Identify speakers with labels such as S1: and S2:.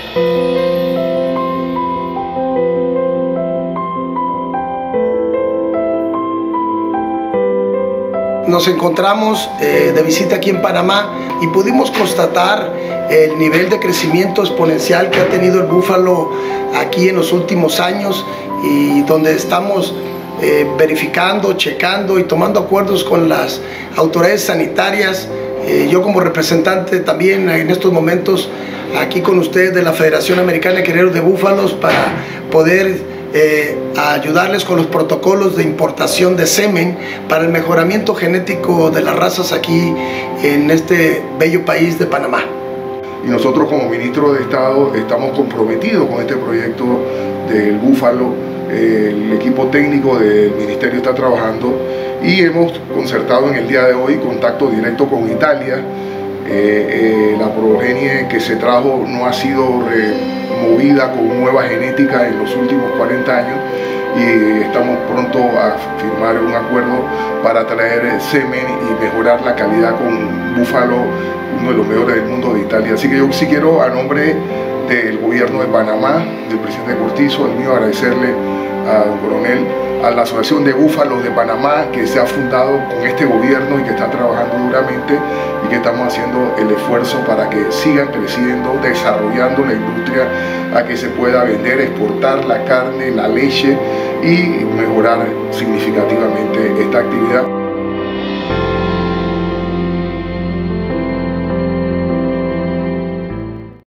S1: Nos encontramos de visita aquí en Panamá y pudimos constatar el nivel de crecimiento exponencial que ha tenido el búfalo aquí en los últimos años, y donde estamos verificando, checando y tomando acuerdos con las autoridades sanitarias. Yo como representante también en estos momentos aquí con ustedes de la Federación Americana de Criadores de Búfalos para poder ayudarles con los protocolos de importación de semen para el mejoramiento genético de las razas aquí en este bello país de Panamá.
S2: Y nosotros como ministro de Estado estamos comprometidos con este proyecto del búfalo. El equipo técnico del ministerio está trabajando y hemos concertado en el día de hoy contacto directo con Italia. La progenie que se trajo no ha sido removida con nueva genética en los últimos 40 años y estamos pronto a firmar un acuerdo para traer semen y mejorar la calidad con búfalo, uno de los mejores del mundo, de Italia. Así que yo sí quiero, a nombre del gobierno de Panamá, del presidente Cortizo, el mío, agradecerle al coronel, a la Asociación de Búfalos de Panamá, que se ha fundado con este gobierno y que está trabajando duramente, y que estamos haciendo el esfuerzo para que sigan creciendo, desarrollando la industria, a que se pueda vender, exportar la carne, la leche y mejorar significativamente esta actividad.